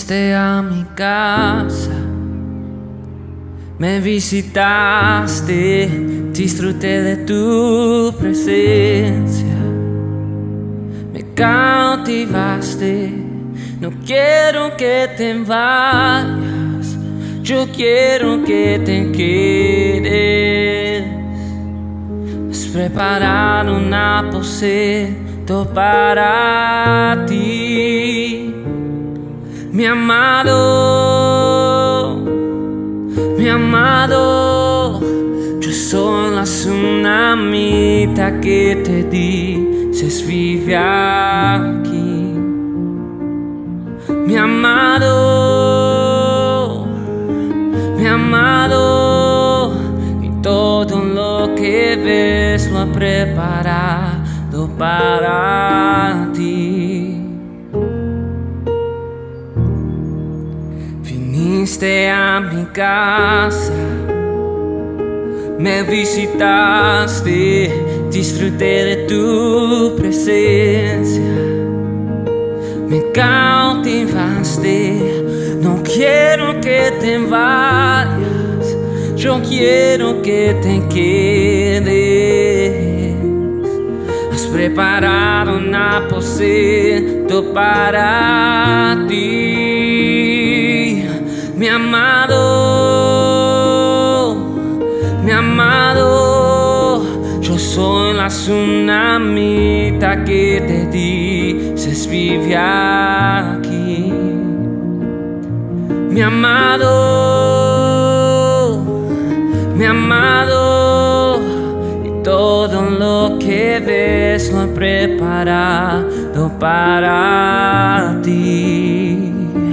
Viniste a mi casa, me visitaste, disfruté de tu presencia, me cautivaste. No quiero que te vayas, yo quiero que te quedes. Has preparado un aposento para ti, mi amado, mi amado. Yo soy la tsunamita que te dices vive aquí, mi amado, mi amado. Y todo lo que ves lo he preparado para ti. Viniste a mi casa, me visitaste, disfruté de tu presencia, me cautivaste. No quiero que te vayas, yo quiero que te quedes. Has preparado un aposento para ti, mi amado, mi amado. Yo soy la tsunamita que te dices vive aquí, mi amado, mi amado. Y todo lo que ves lo he preparado para ti.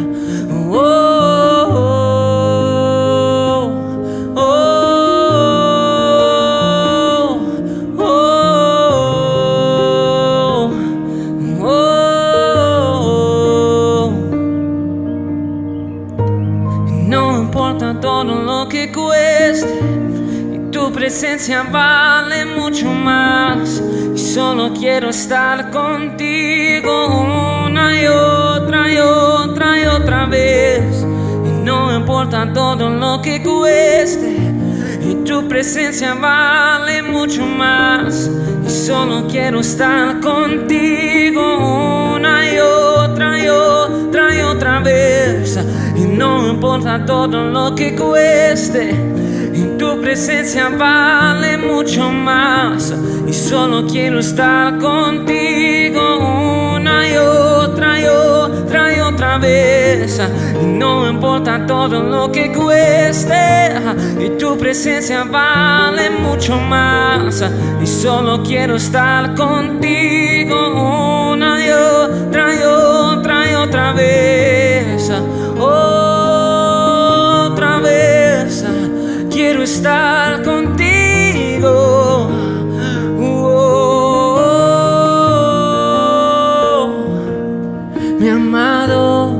No importa todo lo que cueste, y tu presencia vale mucho más. Y solo quiero estar contigo una y otra y otra y otra vez. Y no importa todo lo que cueste, y tu presencia vale mucho más. Y solo quiero estar contigo una y otra y otra y otra vez. Y no importa todo lo que cueste, y tu presencia vale mucho más. Y solo quiero estar contigo una y otra y otra y otra vez. Y no importa todo lo que cueste, y tu presencia vale mucho más. Y solo quiero estar contigo una y otra y otra y otra vez. Otra vez quiero estar contigo. Mi amado,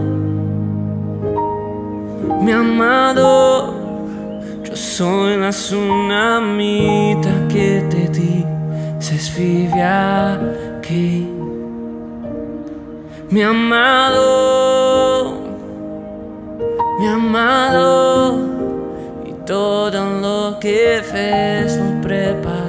mi amado. Yo soy la tsunamita que te dices vive aquí, mi amado, mi amado. Y todo lo que ves lo preparo